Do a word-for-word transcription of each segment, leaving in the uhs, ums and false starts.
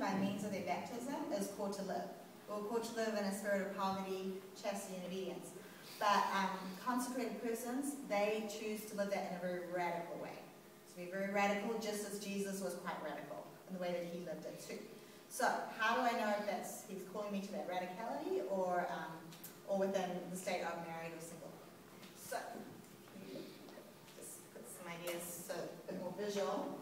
by means of their baptism is called to live. We're called to live in a spirit of poverty, chastity, and obedience. But um, consecrated persons, they choose to live that in a very radical way. To be very radical, just as Jesus was quite radical in the way that he lived it too. So, how do I know if that's he's calling me to that radicality, or um, or within the state of married or single? So, just put some ideas so a bit more visual.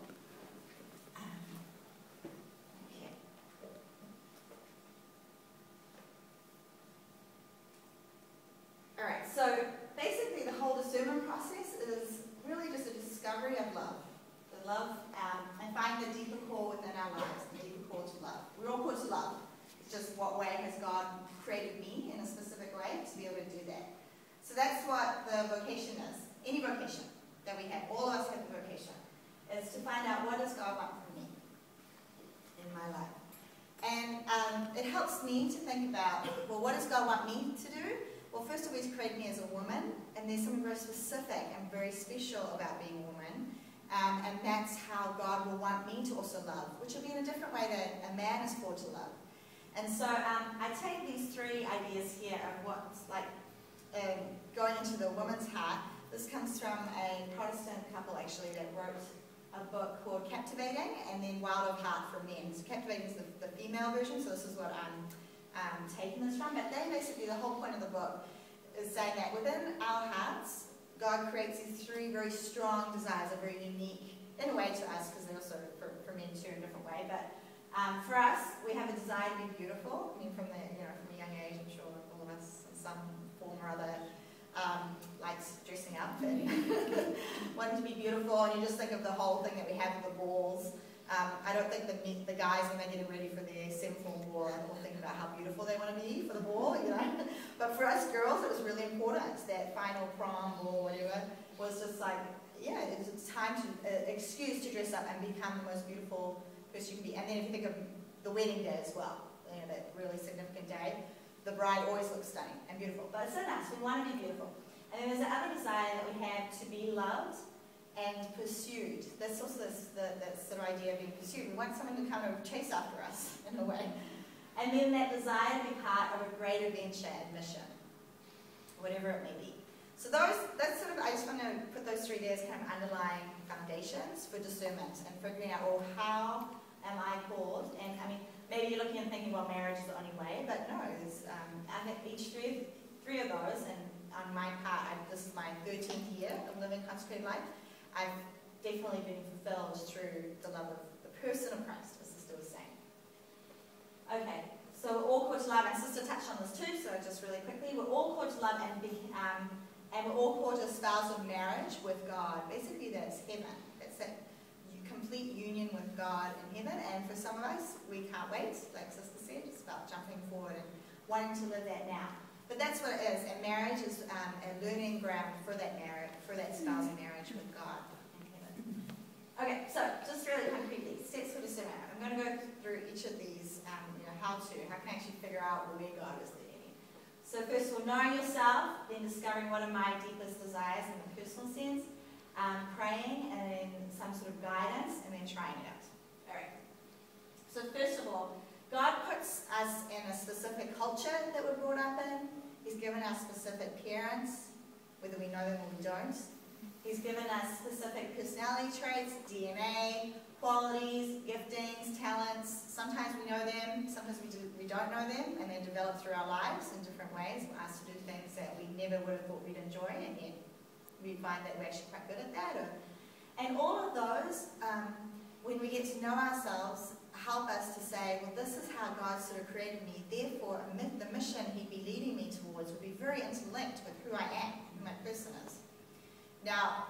Alright, so basically the whole discernment process is really just a discovery of love. The love, um, and find the deeper core within our lives, the deeper core to love. We're all called to love. It's just what way has God created me in a specific way to be able to do that. So that's what the vocation is. Any vocation that we have, all of us have a vocation, is to find out what does God want from me in my life. And um, it helps me to think about, well, what does God want me to do? Well, first of all, he's created me as a woman, and there's something very specific and very special about being a woman, um, and that's how God will want me to also love, which will be in a different way that a man is called to love. And so um, I take these three ideas here of what's like um, going into the woman's heart. This comes from a Protestant couple, actually, that wrote a book called Captivating, and then Wild of Heart for Men. So Captivating is the, the female version, so this is what I'm Um, taking this from, but then basically the whole point of the book is saying that within our hearts, God creates these three very strong desires, are very unique in a way to us, because they're also for, for men too in a different way. But um, for us, we have a desire to be beautiful. I mean, from the you know from a young age, I'm sure all of us in some form or other um, likes dressing up and wanting to be beautiful. And you just think of the whole thing that we have with the balls. Um, I don't think the, the guys, when they get ready for their seven-form ball, will think about how beautiful they want to be for the ball, you know. But for us girls, it was really important. That final prom ball, whatever, was just like, yeah, it was time to, uh, excuse to dress up and become the most beautiful person you can be. And then if you think of the wedding day as well, you know, that really significant day, the bride always looks stunning and beautiful. But it's in us, we want to be beautiful. And then there's the other desire that we have to be loved and pursued. That's also this, the, that sort of idea of being pursued. We want someone to kind of chase after us, in a way. And then that desire to be part of a great adventure and mission, whatever it may be. So those, that's sort of, I just want to put those three there as kind of underlying foundations for discernment and figuring out, well, how am I called? And I mean, maybe you're looking and thinking, well, marriage is the only way, but no, there's, um, I think each three, three of those, and on my part, I, this is my thirteenth year of living consecrated life. I've definitely been fulfilled through the love of the person of Christ, as Sister was saying. Okay, so we're all called to love, and Sister touched on this too, so just really quickly, we're all called to love and be, um, and we're all called to espouse of marriage with God. Basically, that's heaven. That's that complete union with God in heaven, and for some of us, we can't wait, like Sister said, it's about jumping forward and wanting to live that now. But that's what it is, and marriage is um, a learning ground for that marriage, for that spousal marriage with God in heaven. Okay, so just really concretely, steps for discernment. I'm going to go through each of these, um, you know, how to, how can I actually figure out where God is leading me. So first of all, knowing yourself, then discovering what are my deepest desires in the personal sense, um, praying, and then some sort of guidance, and then trying it out. All right. So first of all, God puts us in a specific culture that we're brought up in. He's given us specific parents, whether we know them or we don't. He's given us specific personality traits, D N A, qualities, giftings, talents. Sometimes we know them, sometimes we, do, we don't know them, and they're developed through our lives in different ways. We're asked to do things that we never would have thought we'd enjoy, and yet we find that we're actually quite good at that. Or, and all of those, um, when we get to know ourselves, help us to say, well, this is how God sort of created me, therefore the mission he'd be leading me towards would be very interlinked with who I am, who my person is. Now,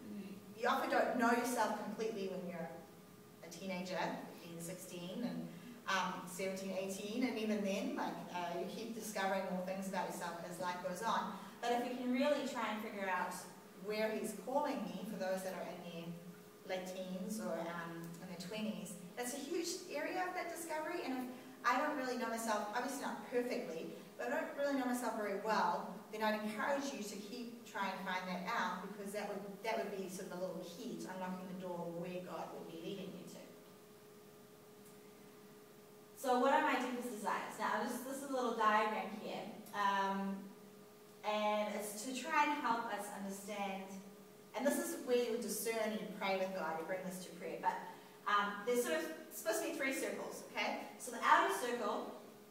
you often don't know yourself completely when you're a teenager, fifteen, sixteen, and um, seventeen, eighteen, and even then, like, uh, you keep discovering more things about yourself as life goes on. But if we can really try and figure out where he's calling me, for those that are in their late teens or um, in their twenties, that's a huge area of that discovery. And if I don't really know myself, obviously not perfectly, but I don't really know myself very well, then I'd encourage you to keep trying to find that out, because that would that would be sort of a little key to unlocking the door where God will be leading you to. So what are my deepest desires? Now, just, this is a little diagram here. Um, and it's to try and help us understand, and this is where you discern and you pray with God, you bring this to prayer, but um, there's sort of supposed to be three circles, okay? So the outer circle,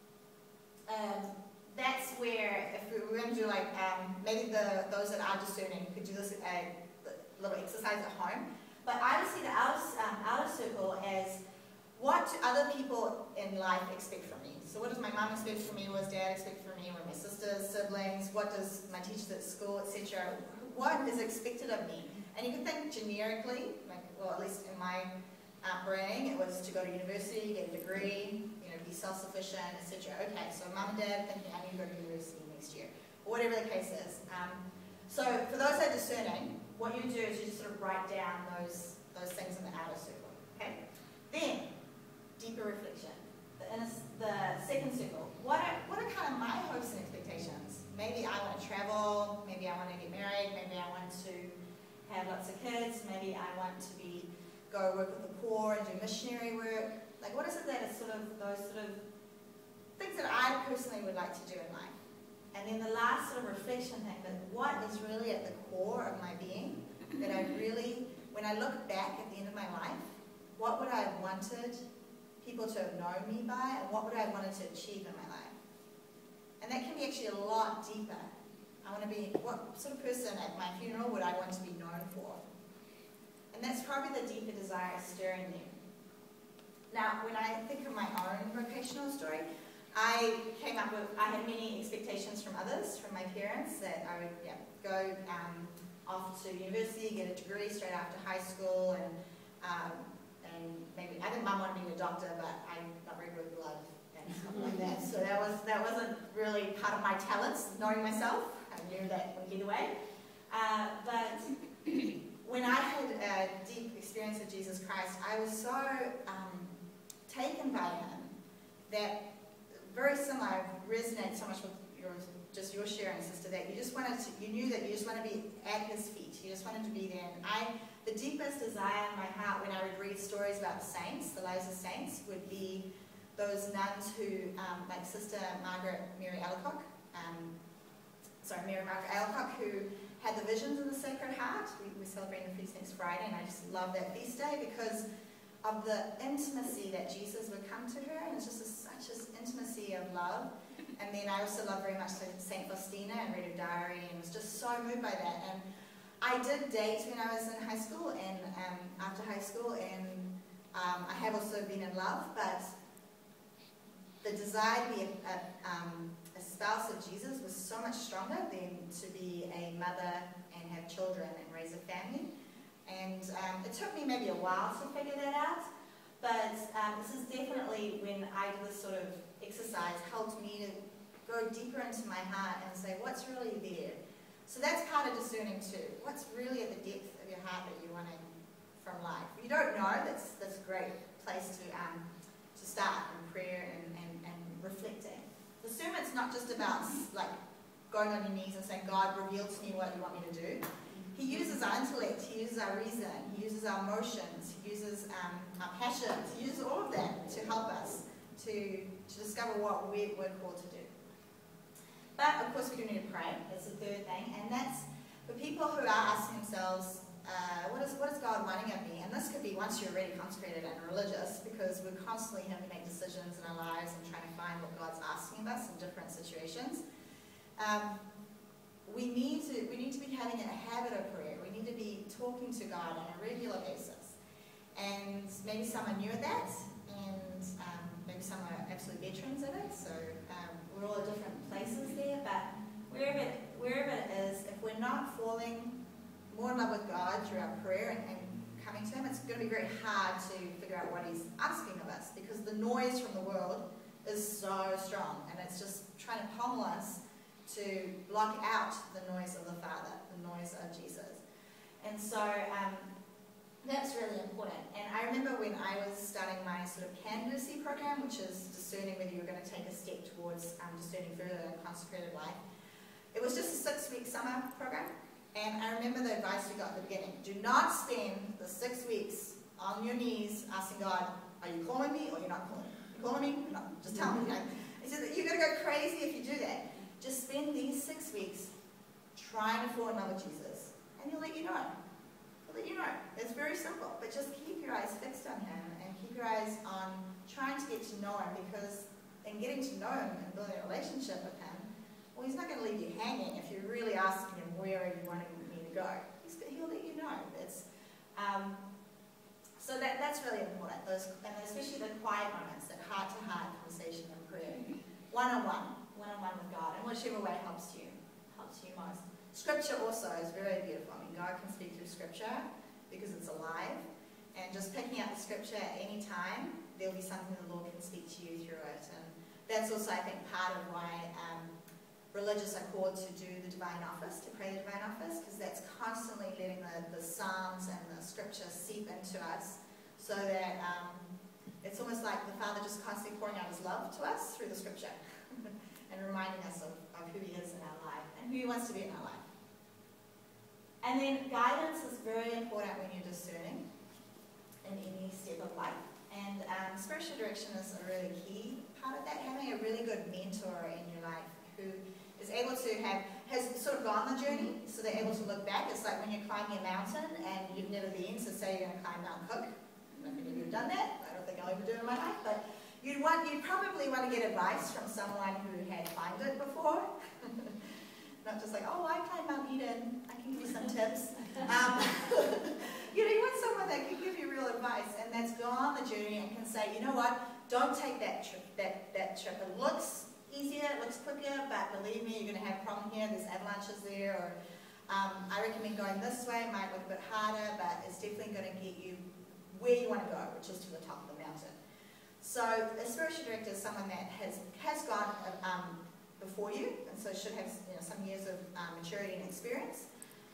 um, that's where, if we were going to do like, um, maybe the those that are discerning could do this a little exercise at home, but I would see the outer, um, outer circle as what do other people in life expect from me? So what does my mum expect from me? What does dad expect from me? What my sisters, siblings? What does my teachers at school, et cetera? What is expected of me? And you can think generically, like, well, at least in my uh, brain, it was to go to university, get a degree, you know, be self-sufficient, et cetera. Okay, so mum and dad thinking I need to go to university next year, or whatever the case is. Um, so for those that are discerning, what you do is you just sort of write down those those things in the outer circle. Okay, then deeper reflection. The, inner, the second circle. What are, what are kind of my hopes and expectations? Maybe I want to travel. Maybe I want to get married. Maybe I want to have lots of kids. Maybe I want to be go work with the poor and do missionary work. Like, what is it that is sort of those sort of things that I personally would like to do in life? And then the last sort of reflection thing, that what is really at the core of my being, that I really, when I look back at the end of my life, what would I have wanted people to have known me by, and what would I have wanted to achieve in my life? And that can be actually a lot deeper. I want to be, what sort of person at my funeral would I want to be known for? And that's probably the deeper desire stirring you. Now, when I think of my own vocational story, I came up with, I had many expectations from others, from my parents, that I would yeah, go um, off to university, get a degree straight after high school, and um, and maybe, I think mum wanted me to be a doctor, but I'm not very good with blood and stuff like that, so that, was, that wasn't really part of my talents, knowing myself. I knew that either way. Uh, but when I had a deep experience of Jesus Christ, I was so um, taken by him that, very similar, resonates so much with your, just your sharing, sister, that you just wanted to, you knew that you just wanted to be at his feet. You just wanted to be there. And I, the deepest desire in my heart when I would read stories about the saints, the lives of saints, would be those nuns who, um, like Sister Margaret Mary Alacoque, um, sorry, Mary Margaret Alacoque, who had the visions of the Sacred Heart. We, we celebrate the feast next Friday, and I just love that feast day because of the intimacy that Jesus would come to her, and it's just a, such an intimacy of love. And then I also love very much Saint Faustina and read her diary, and was just so moved by that. And I did date when I was in high school and um, after high school, and um, I have also been in love, but the desire to be a, a, um, a spouse of Jesus was so much stronger than to be a mother and have children and raise a family. And um, it took me maybe a while to figure that out, but um, this is definitely, when I did this sort of exercise, helped me to go deeper into my heart and say, what's really there? So that's part of discerning too. What's really at the depth of your heart that you're wanting from life? If you don't know, that's, that's a great place to, um, to start in prayer and, and, and reflecting. Discernment's not just about like going on your knees and saying, God, reveal to me what you want me to do. He uses our intellect, he uses our reason, he uses our emotions, he uses um, our passions, he uses all of that to help us to, to discover what we're, we're called to do. But of course we do need to pray, that's the third thing, and that's for people who are asking themselves, uh, what, is, what is God wanting of me? And this could be once you're already consecrated and religious, because we're constantly having to make decisions in our lives and trying to find what God's asking of us in different situations. Um, We need to we need to be having a habit of prayer. We need to be talking to God on a regular basis. And maybe some are new at that, and um, maybe some are absolute veterans at it. So um, we're all at different places there. But wherever it, wherever it is, if we're not falling more in love with God through our prayer and, and coming to Him, it's going to be very hard to figure out what He's asking of us, because the noise from the world is so strong, and it's just trying to pummel us to block out the noise of the Father, the noise of Jesus. And so um, that's really important. And I remember when I was starting my sort of candidacy program, which is discerning whether you're going to take a step towards um, discerning further in consecrated life. It was just a six-week summer program. And I remember the advice we got at the beginning. Do not spend the six weeks on your knees asking God, are you calling me or you're not calling me? You're calling me? No, just tell me. You know. He said that you're going to go crazy if you do that. Just spend these six weeks trying to fall in love with Jesus, and he'll let you know. He'll let you know. It's very simple, but just keep your eyes fixed on him, and keep your eyes on trying to get to know him, because in getting to know him and building a relationship with him, well, he's not going to leave you hanging if you're really asking him where are you wanting me to go. He's, he'll let you know. It's, um, so that, that's really important, those, and especially the quiet moments, that heart-to-heart conversation and prayer. One-on-one, one-on-one with God, and whichever way helps you, helps you most. Scripture also is very beautiful. I mean, God can speak through Scripture because it's alive, and just picking up the Scripture at any time, there'll be something the Lord can speak to you through it. And that's also, I think, part of why um, religious are called to do the divine office, to pray the divine office, because that's constantly letting the, the Psalms and the Scripture seep into us, so that um, it's almost like the Father just constantly pouring out his love to us through the Scripture and reminding us of, of who he is in our life and who he wants to be in our life. And then guidance is very important when you're discerning in any step of life. And um, spiritual direction is a really key part of that, having a really good mentor in your life who is able to have, has sort of gone the journey, so they're able to look back. It's like when you're climbing a mountain and you've never been, so say you're going to climb Mount Cook. I don't know if any of you have done that. I don't think I'll ever do it in my life, but you'd, want, you'd probably want to get advice from someone who had climbed it before. Not just like, oh, I climbed Mount Eden, I can give you some tips. Um, you know, you want someone that can give you real advice and that's gone the journey and can say, you know what, don't take that trip. That, that trip. It looks easier, it looks quicker, but believe me, you're going to have a problem here, there's avalanches there, or um, I recommend going this way. It might look a bit harder, but it's definitely going to get you where you want to go, which is to the top of the mountain. So a spiritual director is someone that has, has gone um, before you, and so should have you know, some years of um, maturity and experience,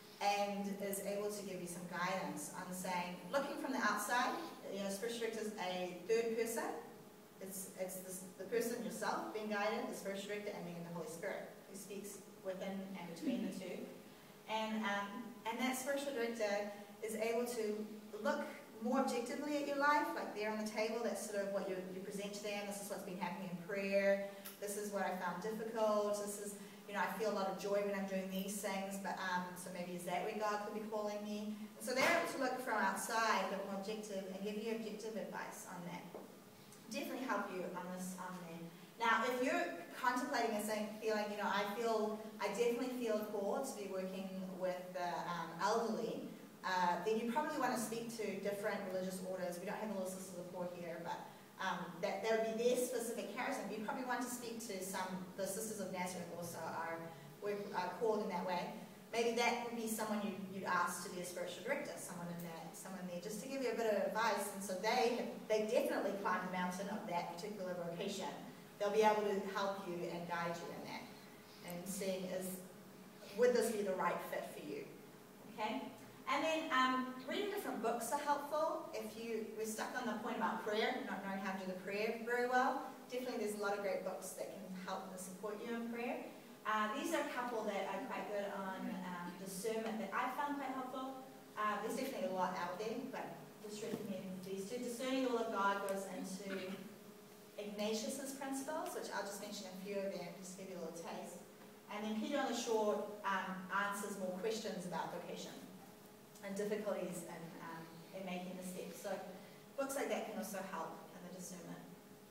and is able to give you some guidance on saying, looking from the outside, you know, spiritual director is a third person. It's, it's this, the person yourself being guided, the spiritual director, and then the Holy Spirit, who speaks within and between the two. And, um, and that spiritual director is able to look more objectively at your life, like there on the table, that's sort of what you, you present to them. This is what's been happening in prayer. This is what I found difficult. This is, you know, I feel a lot of joy when I'm doing these things, but um, so maybe is that where God could be calling me? And so they're able to look from outside, a bit more objective, and give you objective advice on that. Definitely help you on this, on there. Now, if you're contemplating and saying, feeling, you know, I feel, I definitely feel called to be working with the um, elderly, uh, then you probably want to speak to different religious orders. We don't have a list of the poor here, but um, that, that would be their specific charism. You probably want to speak to some, the Sisters of Nazareth also are, work, are called in that way. Maybe that would be someone you, you'd ask to be a spiritual director, someone in that, someone there, just to give you a bit of advice. And so they, they definitely climb the mountain of that particular vocation. They'll be able to help you and guide you in that, and seeing is, would this be the right fit for you? Okay. And then um, reading different books are helpful. If you we're stuck on the point about prayer, not knowing how to do the prayer very well, definitely there's a lot of great books that can help and support you in prayer. Uh, these are a couple that are quite good on um, discernment that I found quite helpful. Uh, there's definitely a lot out there, but just recommend these two. Discerning the will of God goes into Ignatius's principles, which I'll just mention a few of them, just to give you a little taste. And then Peter on the Shore um, answers more questions about vocation and difficulties in, um, in making the steps. So books like that can also help in the discernment.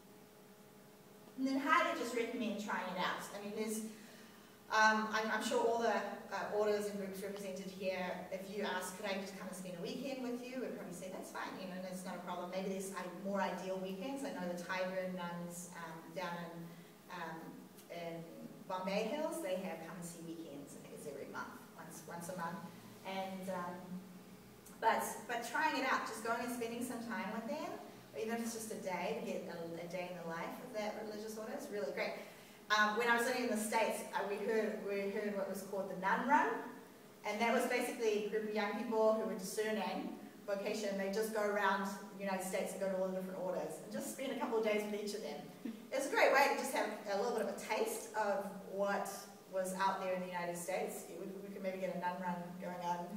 And then highly just recommend trying it out. I mean, there's, um, I'm, I'm sure all the uh, orders and groups represented here, if you ask, could I just come and spend a weekend with you, we'd probably say, that's fine, you know, that's not a problem. Maybe there's uh, more ideal weekends. I know the Tyburn nuns um, down in, um, in Bombay Hills, they have come and see weekends. I think it's every month, once, once a month. And, um, but, but trying it out, just going and spending some time with them, or even if it's just a day, to get a, a day in the life of that religious order, is really great. Um, when I was living in the States, uh, we, heard, we heard what was called the nun run, and that was basically a group of young people who were discerning vocation. They just go around the United States and go to all the different orders, and just spend a couple of days with each of them. It was a great way to just have a little bit of a taste of what was out there in the United States. We, we could maybe get a nun run going on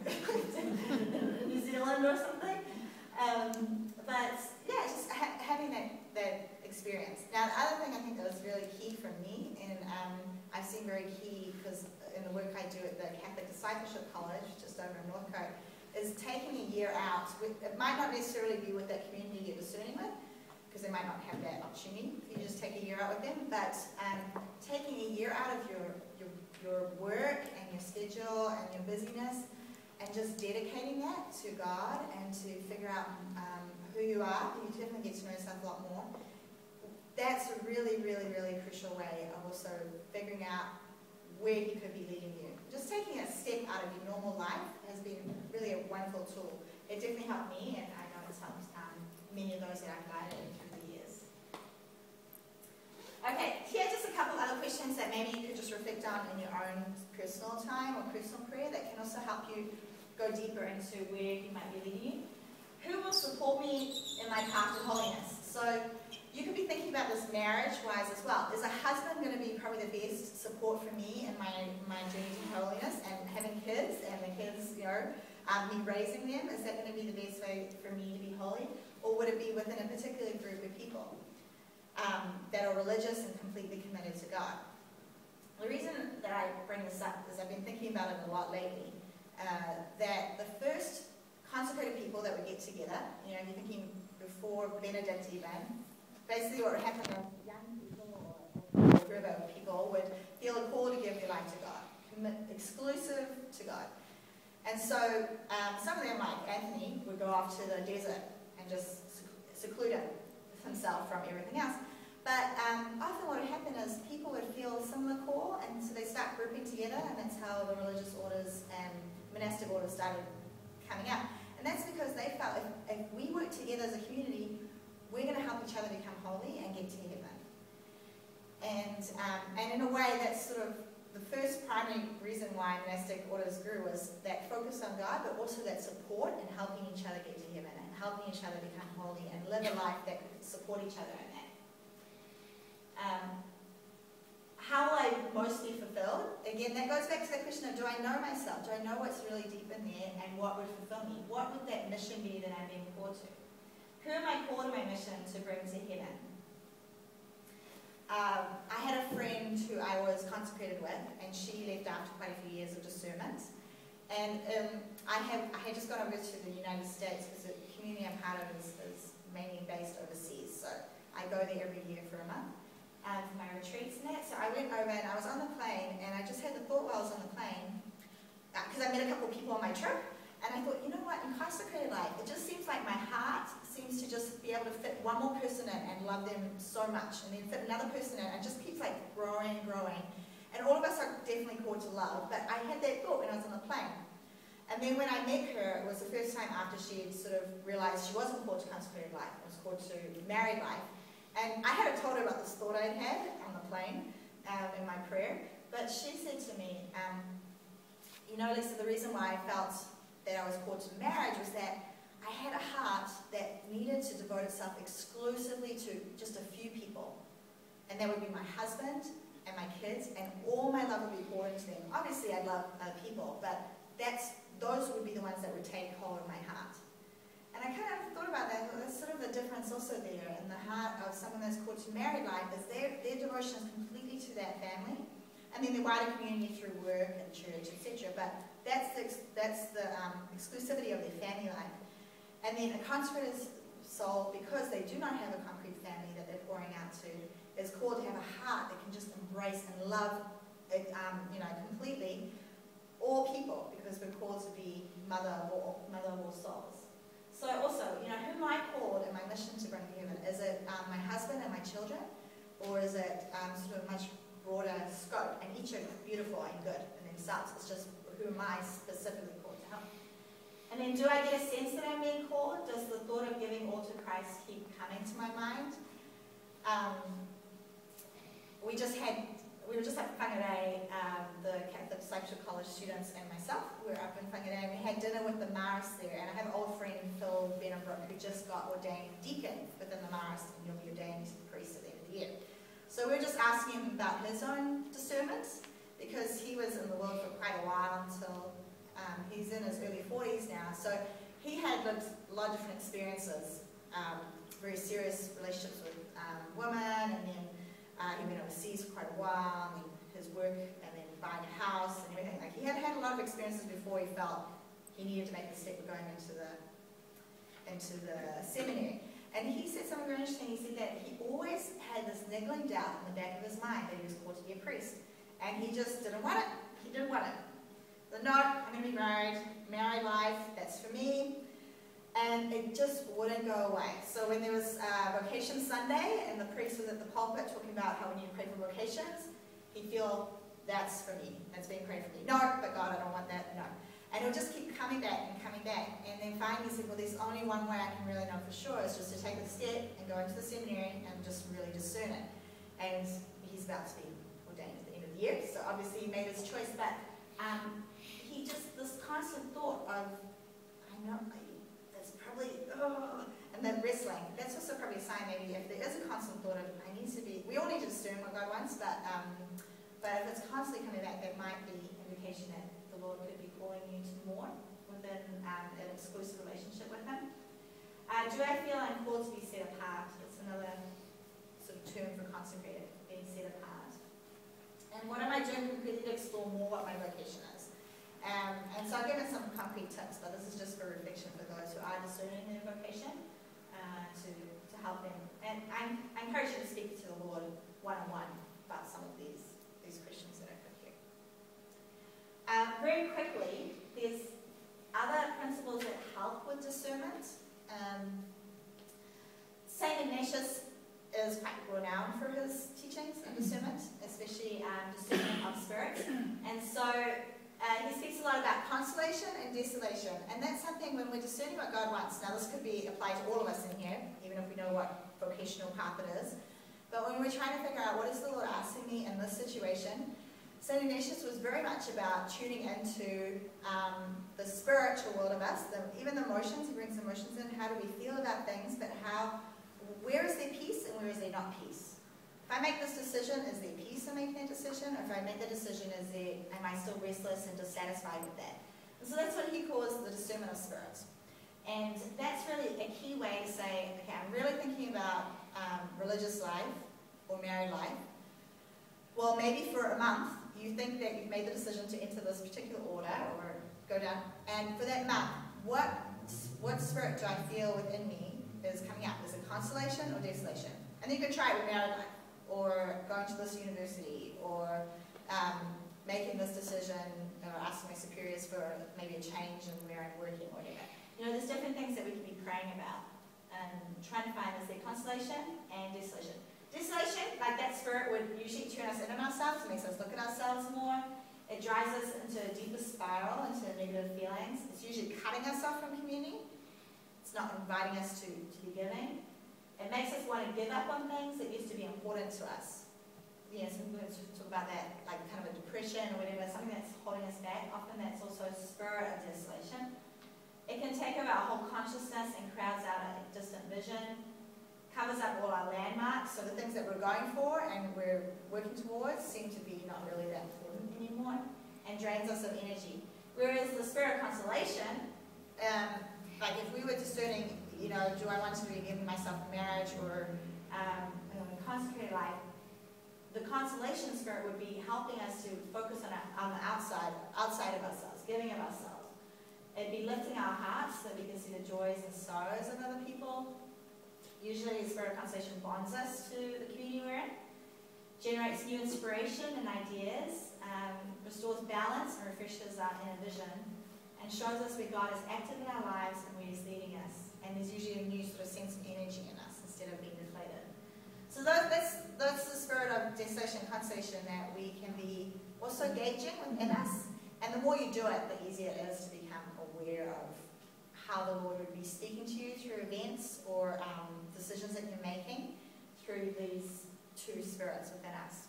in New Zealand or something. Um, but yeah, just ha having that, that experience. Now, the other thing I think that was really key for me, and um, I've seen very key because in the work I do at the Catholic Discipleship College, just over in Northcote, is taking a year out. With, it might not necessarily be with that community you're discerning with, because they might not have that opportunity. You just take a year out with them, but um, taking a year out of your, your, your work and your schedule and your busyness, and just dedicating that to God and to figure out um, who you are, you definitely get to know yourself a lot more. That's a really, really, really crucial way of also figuring out where He could be leading you. Just taking a step out of your normal life has been really a wonderful tool. It definitely helped me, and I know it's helped um, many of those that I've guided through the years. Okay, here are just a couple other questions that maybe you could just reflect on in your own personal time or personal prayer that can also help you go deeper into where He might be leading you. Who will support me in my path to holiness? So you could be thinking about this marriage-wise as well. Is a husband going to be probably the best support for me in my, my journey to holiness, and having kids, and the kids, you know, um, me raising them? Is that going to be the best way for me to be holy? Or would it be within a particular group of people um, that are religious and completely committed to God? The reason that I bring this up is I've been thinking about it a lot lately, uh, that the first consecrated people that would get together, you know, you're thinking before Benedict even, basically what would happen is young people or a group of people would feel a call to give their life to God, commit exclusive to God. And so um, some of them, like Anthony, would go off to the desert and just seclude himself from everything else. But um, often what would happen is people would feel a similar call, and so they start grouping together, and that's how the religious orders and monastic orders started coming up. And that's because they felt if, if we work together as a community, we're going to help each other become holy and get to heaven. And, um, and in a way, that's sort of the first primary reason why monastic orders grew, was that focus on God, but also that support and helping each other get to heaven and helping each other become holy and live a life that could support each other in that. Um, how will I most be fulfilled? Again, that goes back to the question of, do I know myself? Do I know what's really deep in there, and what would fulfill me? What would that mission be that I'm being called to? Who am I called in my mission to bring to heaven? Um, I had a friend who I was consecrated with, and she left after quite a few years of discernment. And um, I, have, I had just gone over to the United States, because the community I'm part of is, is mainly based overseas. So I go there every year for a month um, for my retreats and that. So I went over, and I was on the plane, and I just had the thought while I was on the plane, because uh, I met a couple of people on my trip, and I thought, you know what, in consecrated life, it just seems like my heart seems to just be able to fit one more person in and love them so much, and then fit another person in, and it just keeps like growing and growing. And all of us are definitely called to love, but I had that thought when I was on the plane. And then when I met her, it was the first time after she had sort of realized she wasn't called to consecrated life, it was called to married life. And I hadn't told her about this thought I'd had on the plane um, in my prayer, but she said to me, um, you know, Lisa, the reason why I felt that I was called to marriage was that I had a heart that needed to devote itself exclusively to just a few people. And that would be my husband and my kids, and all my love would be poured into them. Obviously, I love other people, but that's, those would be the ones that would take hold of my heart. And I kind of thought about that. Well, there's sort of a difference also there in the heart of someone that's called to married life, is their, their devotion is completely to that family, and then the wider community through work and church, et cetera. But that's the, that's the um, exclusivity of their family life. And then a consecrated soul, because they do not have a concrete family that they're pouring out to, is called to have a heart that can just embrace and love it, um, you know, completely all people, because we're called to be mother of all, mother of all souls. So also, you know, who am I called in my mission to bring to heaven? Is it um, my husband and my children, or is it um, sort of much broader scope? And each are beautiful and good in themselves. It's just, who am I specifically called to help? And then, do I get a sense that I'm being called? Does the thought of giving all to Christ keep coming to my mind? Um, we just had, we were just at Whangarei, um, the Catholic Discipleship College students and myself. We were up in Whangarei, and we had dinner with the Maris there. And I have an old friend, Phil Benenbrook, who just got ordained deacon within the Maris, and he'll be ordained priest at the end of the year. So we were just asking him about his own discernment, because he was in the world for quite a while until um, he's in his early forties now. So he had lived a lot of different experiences, um, very serious relationships with um, woman, and then uh, he went overseas for quite a while, and his work, and then buying a house and everything. Like, he had had a lot of experiences before he felt he needed to make the step of going into the into the seminary. And he said something very interesting. He said that he always had this niggling doubt in the back of his mind that he was called to be a priest. And he just didn't want it. He didn't want it. So, no, I'm going to be married, married life, that's for me. And it just wouldn't go away. So when there was uh, Vocation Sunday, and the priest was at the pulpit talking about how we need to pray for vocations, he'd feel, that's for me, that's being prayed for me. No, but God, I don't want that, no. And he'll just keep coming back and coming back. And then finally he said, well, there's only one way I can really know for sure, is just to take the step and go into the seminary and just really discern it. And he's about to be ordained at the end of the year, so obviously he made his choice. But um, he just, this constant thought of, I know, that's probably, oh, and then wrestling. That's also probably a sign, maybe, if there is a constant thought of, I need to be, we all need to discern what God wants, but, um, but if it's constantly coming back, that might be an indication that the Lord could be calling you to more within um, an exclusive relationship with Him. Uh, do I feel I'm called to be set apart? It's another sort of term for consecrated, being set apart. And what am I doing to explore more what my vocation is? Um, and so I've given some concrete tips, but this is just for reflection for those who are discerning their vocation, uh, to, to help them. And I'm, I encourage you to speak to the Lord one-on-one about some of these, these questions that I put here. Um, very quickly, there's other principles that help with discernment. Um, St Ignatius is quite renowned for his teachings and discernment, especially um, discerning of spirits. And so uh, he speaks a lot about consolation and desolation. And that's something when we're discerning what God wants. Now this could be applied to all of us in here, even if we know what vocational path it is. But when we're trying to figure out what is the Lord asking me in this situation, St Ignatius was very much about tuning into um, the spiritual world of us, the, even the emotions. He brings emotions in. How do we feel about things? But how, where is there peace and where is there not peace? If I make this decision, is there peace in making that decision? Or if I make the decision, is there, am I still restless and dissatisfied with that? And so that's what he calls the discernment of spirits. And that's really a key way to say, okay, I'm really thinking about um, religious life or married life. Well, maybe for a month, you think that you've made the decision to enter this particular order or go down, and for that month, what what spirit do I feel within me is coming up? Is it consolation or desolation? And then you can try it with married life, or going to this university, or um, making this decision, or asking my superiors for maybe a change in where I'm working, or whatever. You know, there's different things that we can be praying about and trying to find is there consolation and desolation. Desolation, like that spirit, would usually turn us in on ourselves, makes us look at ourselves more. It drives us into a deeper spiral, into negative feelings. It's usually cutting us off from community. It's not inviting us to, to be giving. It makes us want to give up on things that used to be important to us. You know, some people talk about that, like kind of a depression or whatever, something that's holding us back. Often that's also a spirit of desolation. It can take over our whole consciousness and crowds out a distant vision. Covers up all our landmarks, so the things that we're going for and we're working towards seem to be not really that important anymore, and drains us of energy. Whereas the spirit of consolation, um, like if we were discerning, you know, do I want to be giving myself a marriage or um, a consecrated life, the consolation spirit would be helping us to focus on, our, on the outside, outside of ourselves, giving of ourselves. It'd be lifting our hearts so that we can see the joys and sorrows of other people. Usually the spirit of consolation bonds us to the community we're in, generates new inspiration and ideas, um, restores balance and refreshes our inner vision, and shows us where God is active in our lives and where He's leading us. And there's usually a new sort of sense of energy in us instead of being deflated. So that, that's, that's the spirit of desolation and consolation that we can be also gauging within us. And the more you do it, the easier it is to become aware of how the Lord would be speaking to you through events or um, decisions that you're making through these two spirits within us.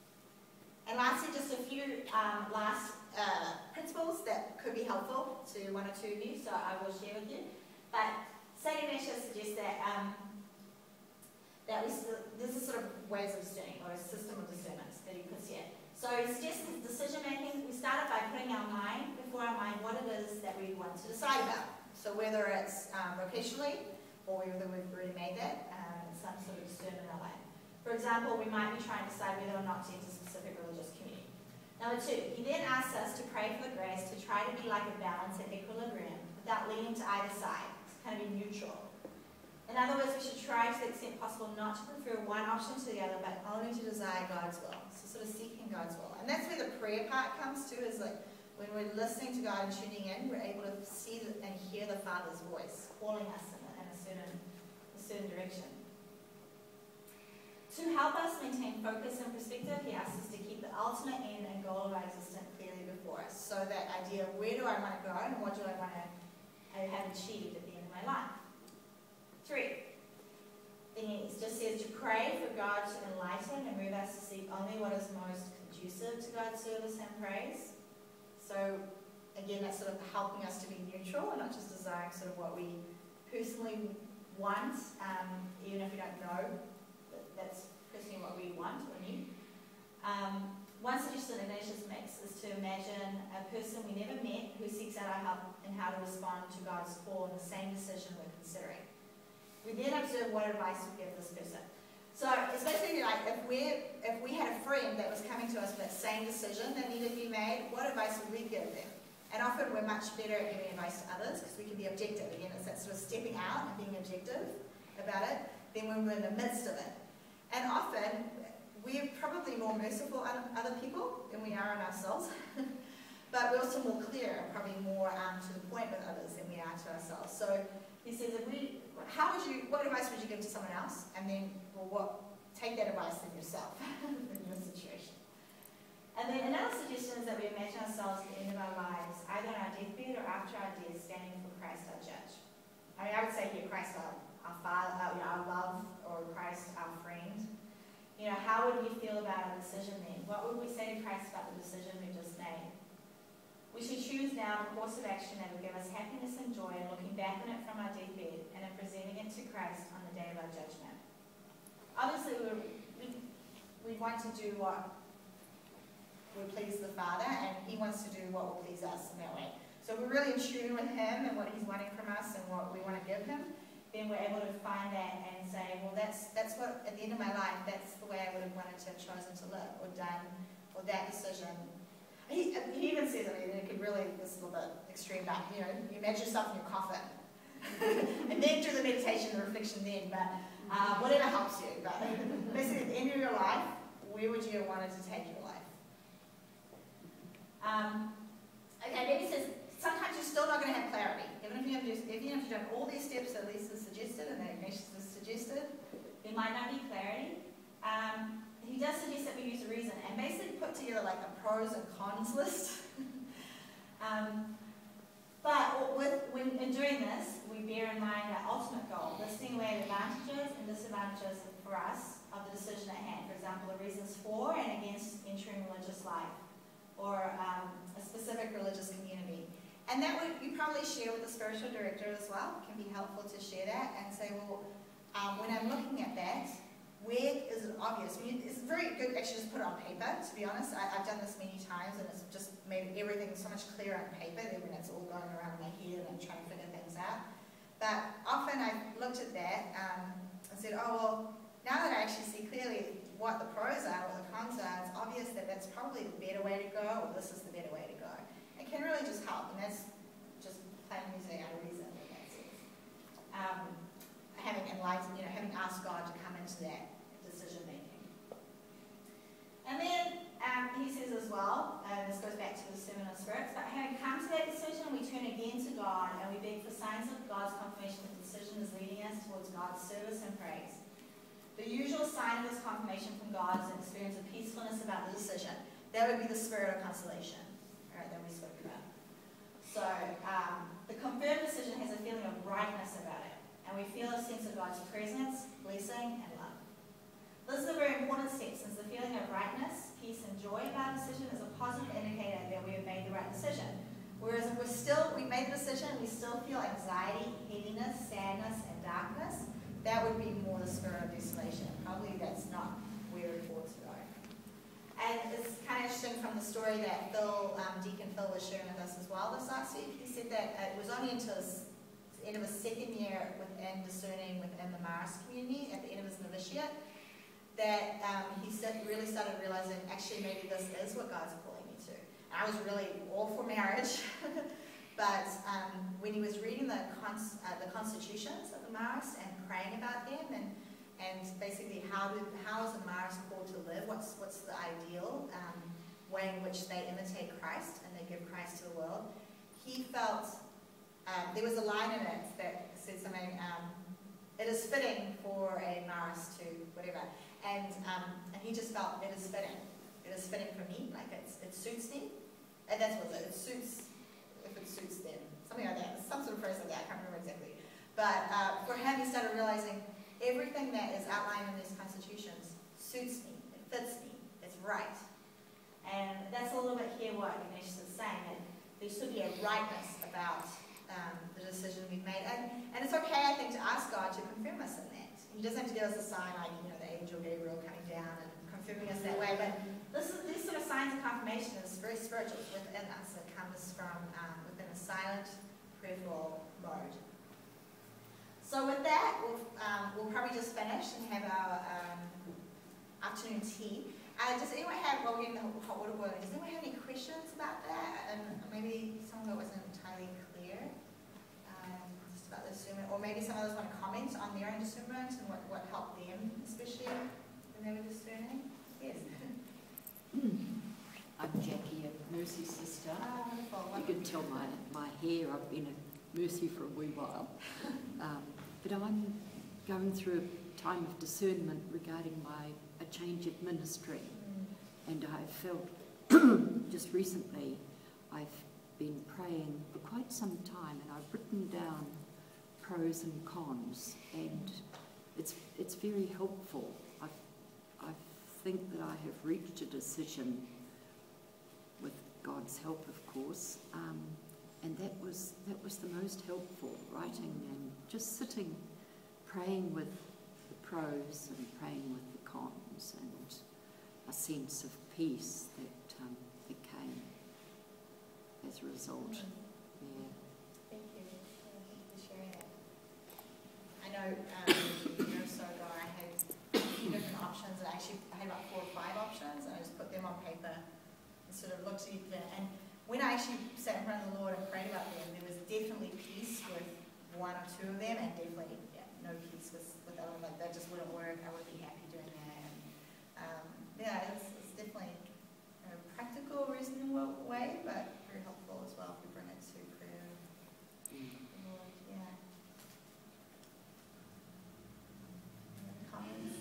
And lastly, just a few um, last uh, principles that could be helpful to one or two of you, so I will share with you. But St Ignatius suggests that, um, that we, this is sort of ways of discerning, or a system of discernment that he puts here. So he suggests decision making, we start by putting our mind before our mind what it is that we want to decide about. So whether it's um, vocationally, or whether we've already made that, uh, some sort of discernment in our life. For example, we might be trying to decide whether or not to enter a specific religious community. Number two, he then asks us to pray for the grace to try to be like a balance and equilibrium without leaning to either side, to kind of be neutral. In other words, we should try to the extent possible not to prefer one option to the other, but only to desire God's will. So sort of seeking God's will. And that's where the prayer part comes to, is like when we're listening to God and tuning in, we're able to see and hear the Father's voice calling us in a, in a, certain, a certain direction. To help us maintain focus and perspective, he asks us to keep the ultimate end and goal of our existence clearly before us. So that idea of where do I want to go and what do I want to have achieved at the end of my life. Three, then he just says to pray for God to enlighten and move us to seek only what is most conducive to God's service and praise. So again, that's sort of helping us to be neutral and not just desiring sort of what we personally want, um, even if we don't know that that's personally what we want or need. Um, one suggestion Ignatius makes is to imagine a person we never met who seeks out our help in how to respond to God's call in the same decision we're considering. We then observe what advice we give this person. So it's basically like if we if we had a friend that was coming to us with that same decision that needed to be made, what advice would we give them? And often we're much better at giving advice to others because we can be objective. Again, it's that sort of stepping out and being objective about it than when we're in the midst of it. And often we're probably more merciful on other people than we are on ourselves. But we're also more clear and probably more um, to the point with others than we are to ourselves. So he says, if we, how would you, what advice would you give to someone else? And then, well, what, take that advice in yourself, in your situation. And then another suggestion is that we imagine ourselves at the end of our lives, either on our deathbed or after our death, standing for Christ our judge. I mean, I would say here, Christ our, our Father, our, you know, our love, or Christ our friend. You know, how would we feel about our decision then? What would we say to Christ about the decision we just made? We should choose now the course of action that will give us happiness and joy in looking back on it from our deathbed and in presenting it to Christ on the day of our judgment. Obviously, we, we want to do what will please the Father, and he wants to do what will please us in that way. So if we're really in tune with him and what he's wanting from us and what we want to give him, then we're able to find that and say, well, that's that's what, at the end of my life, that's the way I would have wanted to have chosen to live or done, or that decision. He, he even says, I mean, it could really, this is a little bit extreme, but, you know, you imagine yourself in your coffin. And then do the meditation, the reflection then, but uh, whatever helps you. But basically, at the end of your life, where would you have wanted to take your life? Um, okay, then he says, sometimes you're still not going to have clarity. Even if, you have just, even if you've done all these steps that Lisa suggested and that Ignatius has suggested, there might not be clarity. Um, He does suggest that we use a reason and basically put together like a pros and cons list. um, but with, when, in doing this, we bear in mind our ultimate goal, listing away the advantages and disadvantages for us of the decision at hand. For example, the reasons for and against entering religious life or um, a specific religious community. And that would you probably share with the spiritual director as well. It can be helpful to share that and say, well, um, when I'm looking at that, where is it obvious? I mean, it's very good actually just put it on paper, to be honest. I, I've done this many times and it's just made everything so much clearer on paper than when it's all going around my head and I'm trying to figure things out. But often I've looked at that um, and said, oh, well, now that I actually see clearly what the pros are, what the cons are, it's obvious that that's probably the better way to go or this is the better way to go. It can really just help, and that's just plain using our reason in that sense. Um, having enlightened, you know, having asked God to come into that decision making. And then um, he says as well, and this goes back to the sermon of spirits, but having come to that decision, we turn again to God and we beg for signs of God's confirmation that the decision is leading us towards God's service and praise. The usual sign of this confirmation from God is an experience of peacefulness about the decision. That would be the spirit of consolation, all right, that we spoke about. So um, the confirmed decision has a feeling of rightness about it, and we feel a sense of God's presence, blessing, and love. This is a very important step, since the feeling of rightness, peace, and joy about a decision is a positive indicator that we have made the right decision. Whereas if we're still, we made the decision, we still feel anxiety, heaviness, sadness, and darkness, that would be more the spirit of desolation. Probably that's not where it ought to go. And it's kind of interesting from the story that Phil, um, Deacon Phil was sharing with us as well this last week. He said that it was only until his, the end of his second year within discerning within the Marist community, at the end of his novitiate, that um, he really started realizing, actually maybe this is what God's calling me to. And I was really all for marriage, but um, when he was reading the, cons uh, the constitutions of the Marist and praying about them, and and basically how do, how is a Marist called to live, what's, what's the ideal um, way in which they imitate Christ and they give Christ to the world, he felt, um, there was a line in it that said something, um, it is fitting for a Marist to whatever, and, um, and he just felt it is fitting, it is fitting for me, like it's, it suits me, and that's what it is, it suits, if it suits them, something like that, some sort of phrase like that, I can't remember exactly, but uh, for him he started realizing everything that is outlined in these constitutions suits me, it fits me, it's right. And that's a little bit here what Ignatius is saying, that there should be a rightness about um, the decision we've made. And, and it's okay, I think, to ask God to confirm us in that. He doesn't have to give us a sign like, you know, the angel Gabriel coming down and confirming us that way, but this is, these sort of signs of confirmation is very spiritual, it's within us. It comes from um, within a silent, prayerful mode. So with that, we'll, um, we'll probably just finish and have our um, afternoon tea. Uh, does anyone have, while we're getting the hot water boiling, does anyone have any questions about that? And maybe some of it wasn't entirely clear, um, just about the discernment, or maybe some of those want to comment on their own discernment and what, what helped them, especially when they were discerning. Yes. I'm Jackie, a Mercy sister. Oh, wonderful. You can tell my, my hair, I've been at Mercy for a wee while. Um, but I'm going through a time of discernment regarding my a change of ministry. Mm. And I felt just recently I've been praying for quite some time, and I've written down pros and cons, and it's it's very helpful. I I think that I have reached a decision with God's help, of course, um, and that was that was the most helpful, writing and just sitting, praying with the pros and praying with the cons, and a sense of peace that um, became as a result. Mm. Yeah. Thank you. Thank you for sharing that. I know um, a year or so ago I had a few different options, and actually I had about four or five options, and I just put them on paper and sort of looked at each of them. And when I actually sat in front of the Lord and prayed about them, there was definitely peace with one or two of them, and definitely yeah, no peace with, with other ones. Like that just wouldn't work. I wouldn't be happy doing that. And, um, yeah, it's, it's definitely a practical, reasonable way, but very helpful as well if we bring it to prayer. Mm. The Lord, yeah. Comments?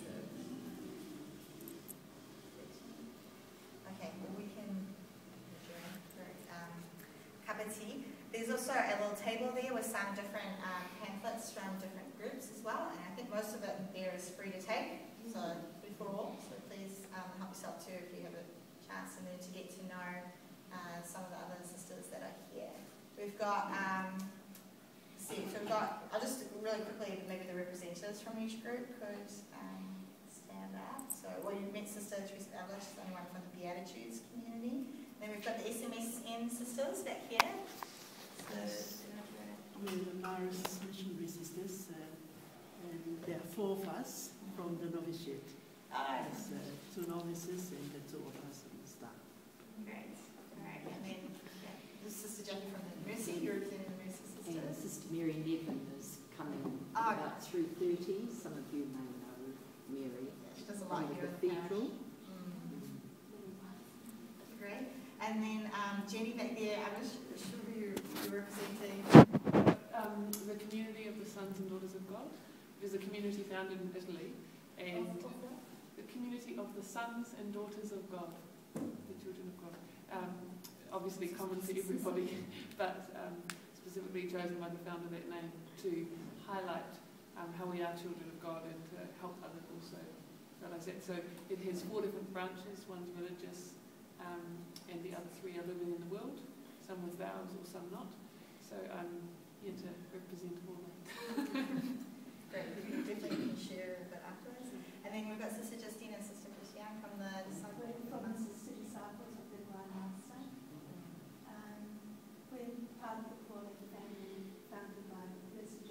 Okay, well we can adjourn for um, cup of tea. There's also a little table there with some different um, pamphlets from different groups as well, and I think most of it there is free to take, so free for all. So please um, help yourself too if you have a chance and then to get to know uh, some of the other sisters that are here. We've got, um, let's see, so we've got, I'll just really quickly, maybe the representatives from each group could um, stand up. So, well, you've met Sister Teresa Ellis, anyone from the Beatitudes community. Then we've got the S M S N sisters back here. So, we're the Marist missionary sisters, uh, and there are four of us from the novitiate. Oh, There's uh, two novices and the two of us on the staff. great. All right, and then yeah, this is Sister Jackie from the Mercy, you're representing the Mercy sisters. And Sister Mary Nevin is coming Oh, about through thirty. Some of you may know Mary. Yeah, she does a From lot the here in the cathedral. parish. Mm. Great. And then um, Jenny back there, I'm not sure who you're, you're representing. Um, the Community of the Sons and Daughters of God. It is a community founded in Italy, and the Community of the Sons and Daughters of God, the children of God. Um, obviously common to everybody, but um, specifically chosen by the founder that name to highlight um, how we are children of God and to help others also realize that. So it has four different branches. One's religious, um, and the other three are living in the world, some with vows or some not. So I'm here to represent all of them. Great, we definitely can share a bit afterwards. And then we've got Sister Justine and Sister Christiane from the Disciples. From the Sister Disciples of the Divine Master. Um, we're part of the Pauline family founded by the Blessed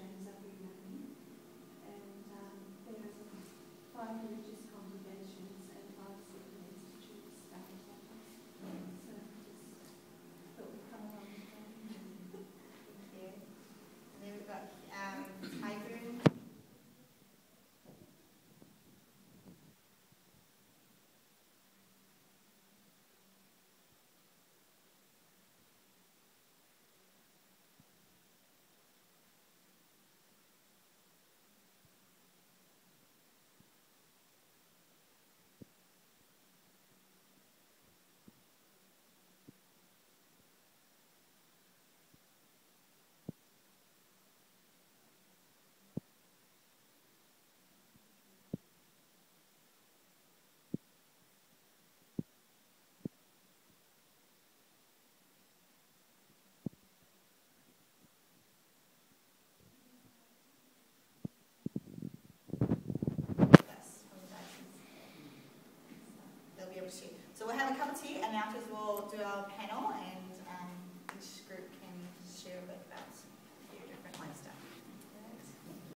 bless you. So we'll have a cup of tea, and afterwards we'll do our panel and